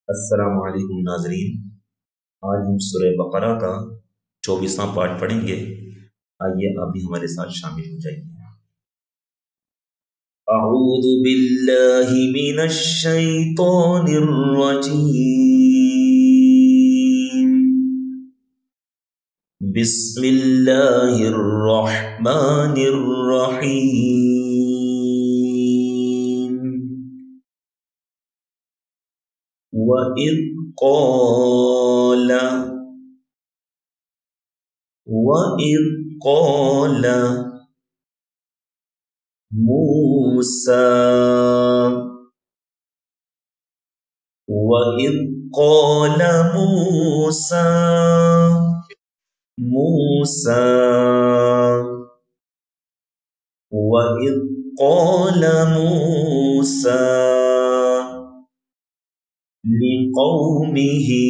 अस्सलामु अलैकुम नाज़रीन। आज हम सूरह बकरा का 24वां पार्ट पढ़ेंगे। आइए आप भी हमारे साथ शामिल हो जाइए। अऊज़ु बिल्लाहि मिनश शैतानिर रजीम। बिस्मिल्लाहिर रहमानिर रहीम। वइज़ क़ाल मूसा वइज़ क़ाल मूसा मूसा वइज़ क़ाल मूसा लिक़ौमिही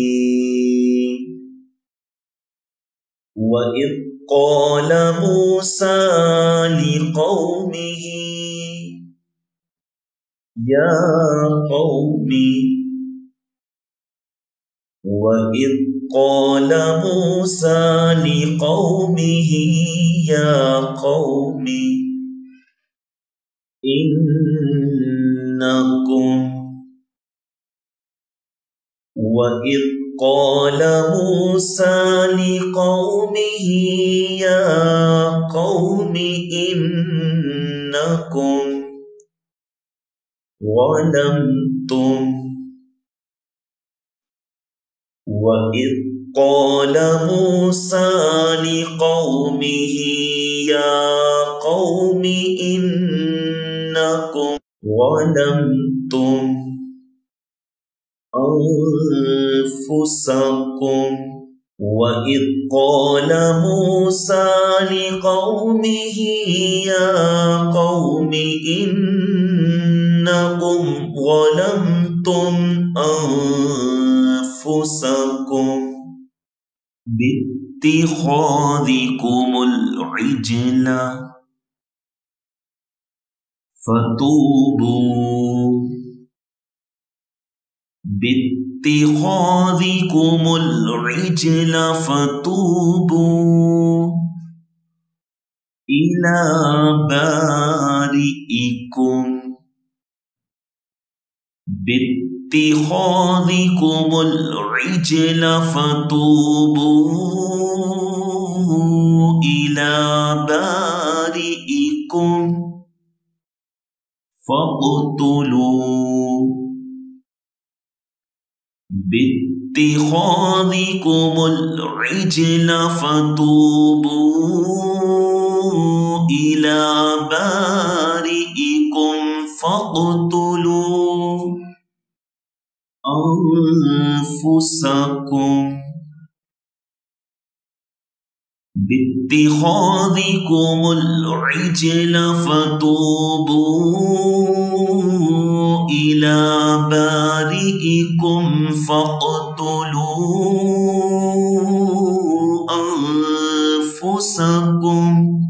वइज़ क़ाल मूसा लिक़ौमिही या क़ौमी वइज़ क़ाल मूसा लिक़ौमिही या क़ौमी इन्नकुम वइज़ क़ाल मूसा लिक़ौमिही या क़ौमि इन्नकुम ज़लमतुम वइज़ क़ाल मूसा लिक़ौमिही या क़ौमि इन्नकुम ज़लमतुम अनफुसकुम वइज़ क़ाल मूसा लिक़ौमिही या क़ौमि इन्नकुम ज़लमतुम अनफुसकुम बित्तिख़ाज़िकुमुल इज्ल फ़तूबू बित्तिख़ाज़िकुमुल इज्ल फ़तूबू इला बारिइकुम बित्तिख़ाज़िकुमुल इज्ल फ़तूबू इला बारिइकुम फ़क़्तुलू बित्तिख़ाज़िकुमुल इज्ल फ़तूबू इला बारिइकुम फ़क़्तुलू अनफुसकुम बित्तिख़ाज़िकुमुल इज्ल फ़तूबू इला बारिइकुम फ़क़्तुलू अनफुसकुम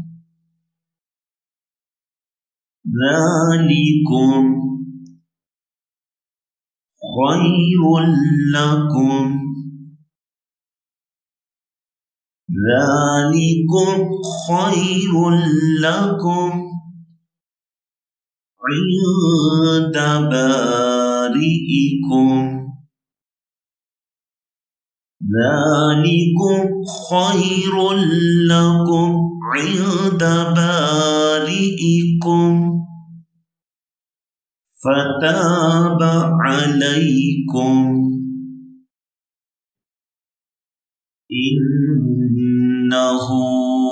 ज़ालिकुम ख़ैरुल लकुम ज़ालिकुम ख़ैरुल लकुम इन्द बारिइकुम ज़ालिकुम ख़ैरुल लकुम इन्द बारिइकुम फ़ताब अलैकुम इन्नहु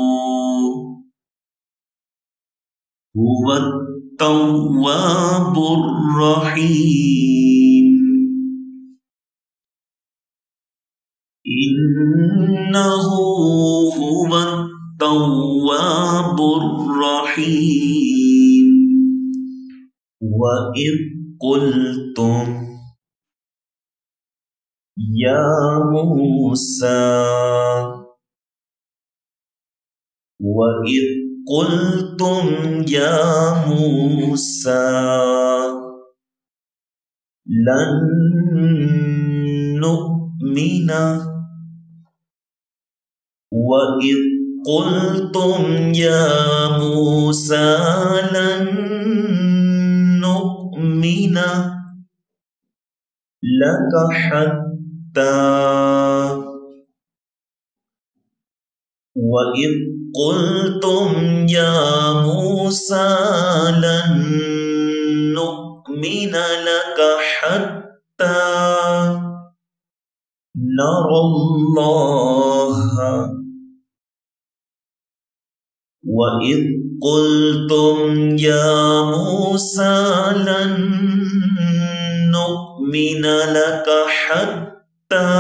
हुवत तव्वाबुर रहीम इन्नहु हुवत तव्वाबुर रहीम वइज़ क़ुल्तुम या मूसा वइज़ क़ुल्तुम या मूसा लन نؤمن وإذ قلتم يا موسى لن نؤمن لك حتى وإذ قلتم يا موسى لن نؤمن لك حتى نرى الله وإذ قلتم يا موسى لن نؤمن لك حتى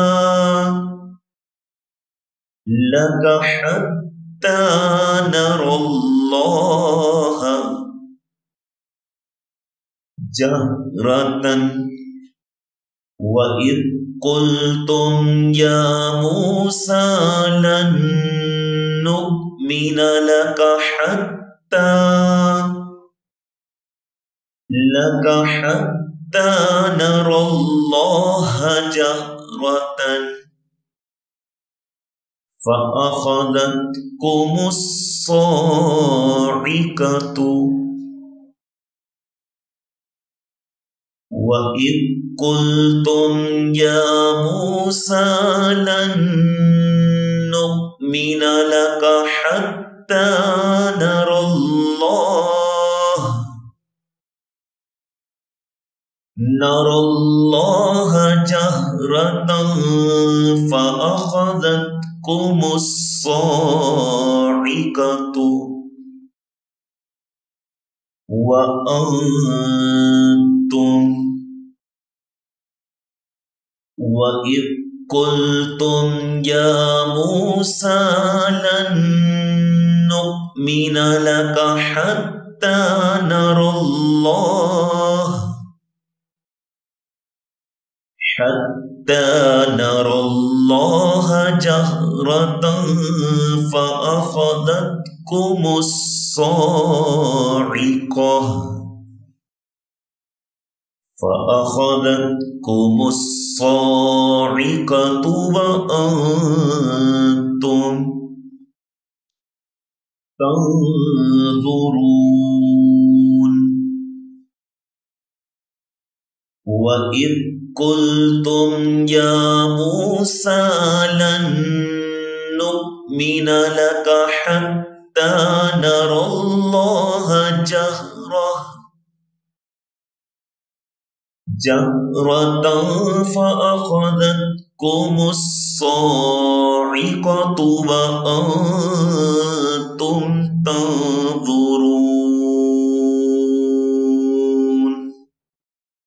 نرى الله جهرة وإذ قلتم يا موسى لن نؤمن لك حتى نرى الله جهرة فأخذتكم الصاعقة وإذ قلتم يا موسى لن نؤمن لك حتى نرى الله جهرة فأخذتكم الصاعقة وإذ قلتم يا موسى لن نؤمن لك حتى نرى الله جهرة فأخذتكم الصاعقة وأنتم تنظرون وإذ قلتم يا موسى لن نؤمن لك حتى نرى الله جهرة فأخذتكم الصاعقة وأنتم